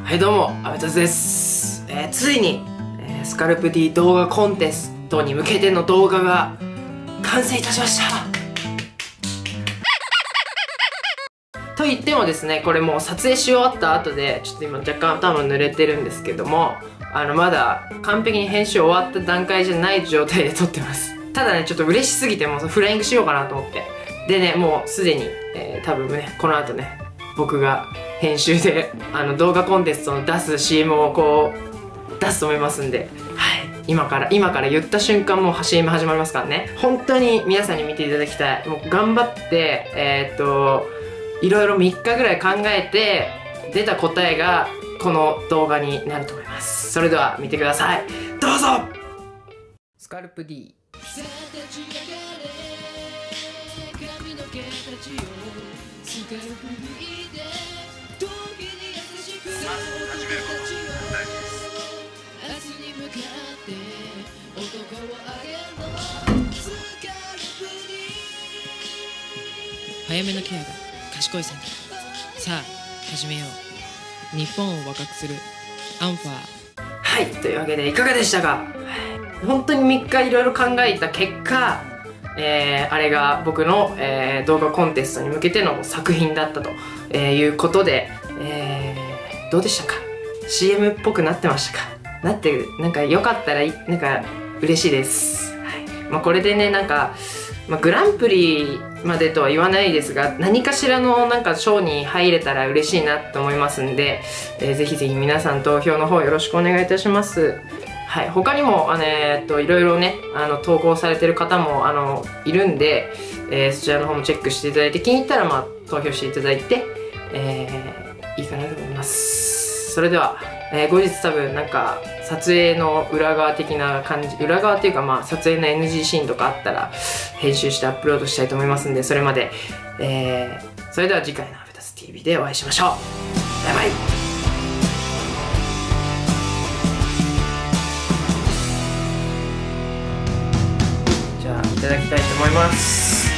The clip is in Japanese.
はいどうも、アベタスです。ついに、スカルプ D 動画コンテストに向けての動画が完成いたしました。と言ってもですね、これもう撮影し終わった後で、ちょっと今若干頭濡れてるんですけども、まだ完璧に編集終わった段階じゃない状態で撮ってます。ただね、ちょっと嬉しすぎてもうフライングしようかなと思って。でね、もうすでに、多分ね、この後ね、僕が編集で動画コンテストの出す CM をこう出すと思いますんで、はい、今から言った瞬間もう CM 始まりますからね。本当に皆さんに見ていただきたい。もう頑張っていろいろ3日ぐらい考えて出た答えがこの動画になると思います。それでは見てください、どうぞ。スカルプ D。 早めのケアが賢い選択。さあ始めよう。日本を若くするアンファー。 はい、というわけでいかがでしたか。本当に3日いろいろ考えた結果、あれが僕の、動画コンテストに向けての作品だったと、いうことで、どうでしたか。 CM っぽくなってましたか。なってなんかよかったらなんか嬉しいです。はい、これでね、なんか、グランプリまでとは言わないですが、何かしらのなんか賞に入れたら嬉しいなと思いますんで、ぜひぜひ皆さん投票の方よろしくお願いいたします。はい、他にもいろいろね投稿されてる方もいるんで、そちらの方もチェックしていただいて、気に入ったら投票していただいて、いいかなと思います。それでは、後日多分なんか撮影の裏側的な感じ、裏側っていうか撮影の NG シーンとかあったら編集してアップロードしたいと思いますんで、それまで、それでは次回のアベタス TV でお会いしましょう。バイバイ。じゃあいただきたいと思います。